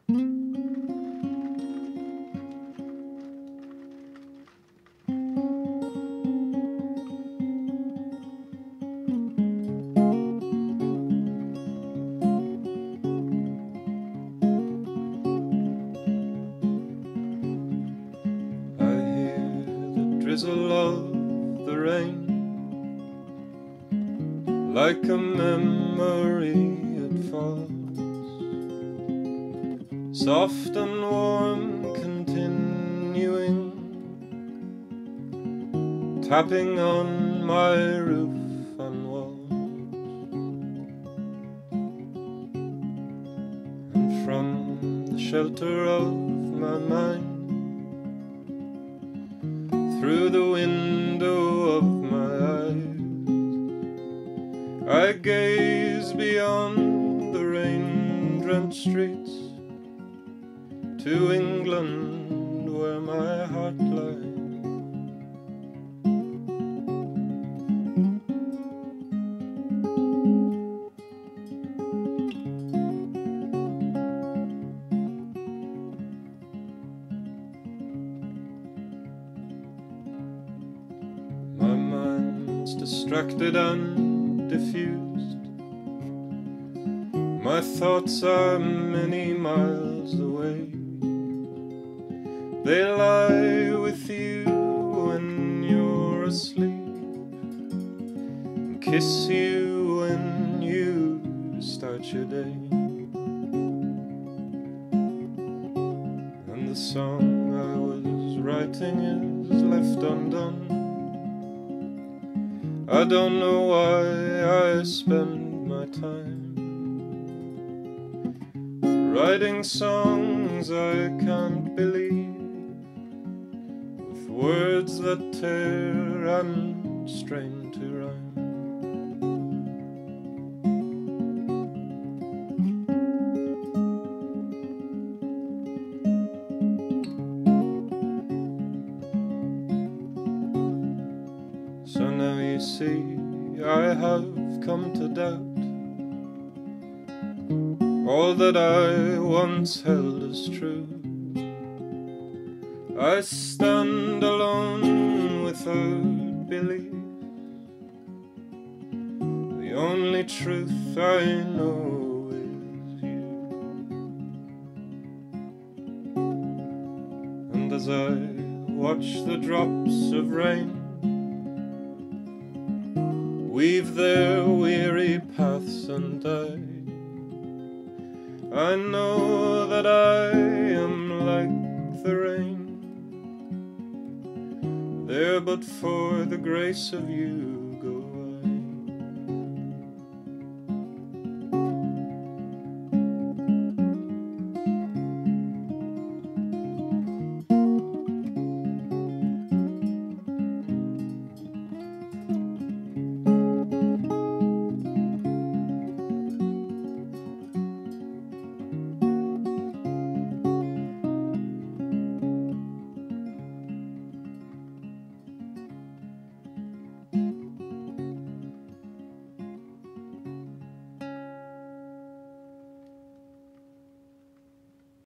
Drizzle of the rain, like a memory it falls, soft and warm, continuing, tapping on my roof and walls. And from the shelter of my mind, through the window of my eyes, I gaze beyond the rain-drenched streets to England, where my heart lies. My mind's distracted and diffused, my thoughts are many miles away. They lie with you when you're asleep, and kiss you when you start your day. And the song I was writing is left undone. I don't know why I spend my time writing songs I can't believe, with words that tear and strain to rhyme. So now you see, I have come to doubt all that I once held as true. I stand alone without belief. The only truth I know is you. And as I watch the drops of rain weave their weary paths and I know that I am like the rain, there but for the grace of you.